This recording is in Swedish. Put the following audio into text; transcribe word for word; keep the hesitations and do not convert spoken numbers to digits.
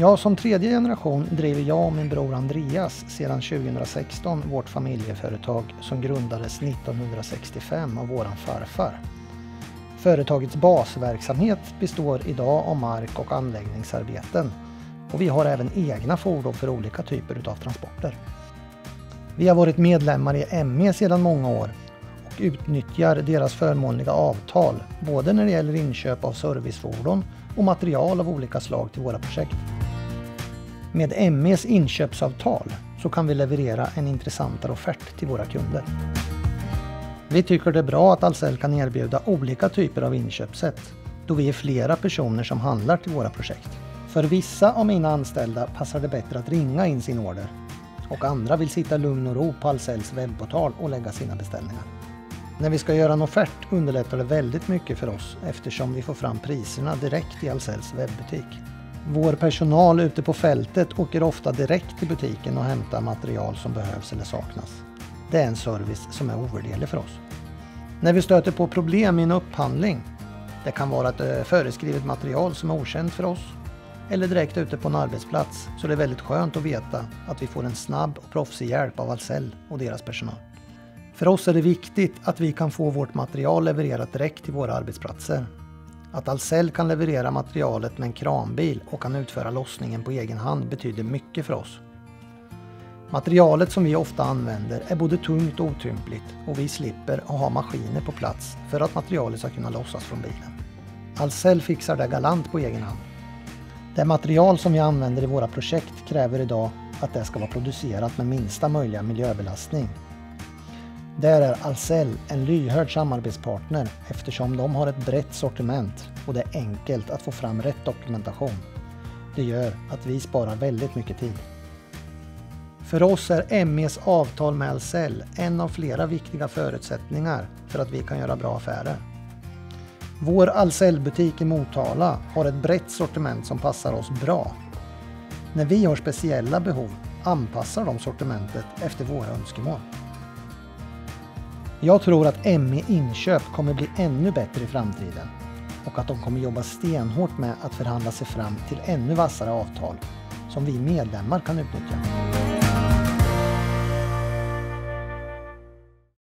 Ja, som tredje generation driver jag och min bror Andreas sedan tjugohundrasexton vårt familjeföretag som grundades nittonhundrasextiofem av våran farfar. Företagets basverksamhet består idag av mark- och anläggningsarbeten och vi har även egna fordon för olika typer av transporter. Vi har varit medlemmar i M E sedan många år och utnyttjar deras förmånliga avtal både när det gäller inköp av servicefordon och material av olika slag till våra projekt. Med M E:s inköpsavtal så kan vi leverera en intressantare offert till våra kunder. Vi tycker det är bra att Ahlsell kan erbjuda olika typer av inköpssätt då vi är flera personer som handlar till våra projekt. För vissa av mina anställda passar det bättre att ringa in sin order och andra vill sitta lugn och ro på Ahlsells webbportal och lägga sina beställningar. När vi ska göra en offert underlättar det väldigt mycket för oss eftersom vi får fram priserna direkt i Ahlsells webbutik. Vår personal ute på fältet åker ofta direkt till butiken och hämtar material som behövs eller saknas. Det är en service som är ovärderlig för oss. När vi stöter på problem i en upphandling, det kan vara ett föreskrivet material som är okänt för oss eller direkt ute på en arbetsplats, så det är väldigt skönt att veta att vi får en snabb och proffsig hjälp av Ahlsell och deras personal. För oss är det viktigt att vi kan få vårt material levererat direkt till våra arbetsplatser. Att Ahlsell kan leverera materialet med en kranbil och kan utföra lossningen på egen hand betyder mycket för oss. Materialet som vi ofta använder är både tungt och otympligt och vi slipper att ha maskiner på plats för att materialet ska kunna lossas från bilen. Ahlsell fixar det galant på egen hand. Det material som vi använder i våra projekt kräver idag att det ska vara producerat med minsta möjliga miljöbelastning. Där är Ahlsell en lyhörd samarbetspartner eftersom de har ett brett sortiment och det är enkelt att få fram rätt dokumentation. Det gör att vi sparar väldigt mycket tid. För oss är M E:s avtal med Ahlsell en av flera viktiga förutsättningar för att vi kan göra bra affärer. Vår Ahlsell-butik i Motala har ett brett sortiment som passar oss bra. När vi har speciella behov anpassar de sortimentet efter våra önskemål. Jag tror att M E Inköp kommer bli ännu bättre i framtiden och att de kommer jobba stenhårt med att förhandla sig fram till ännu vassare avtal som vi medlemmar kan utnyttja.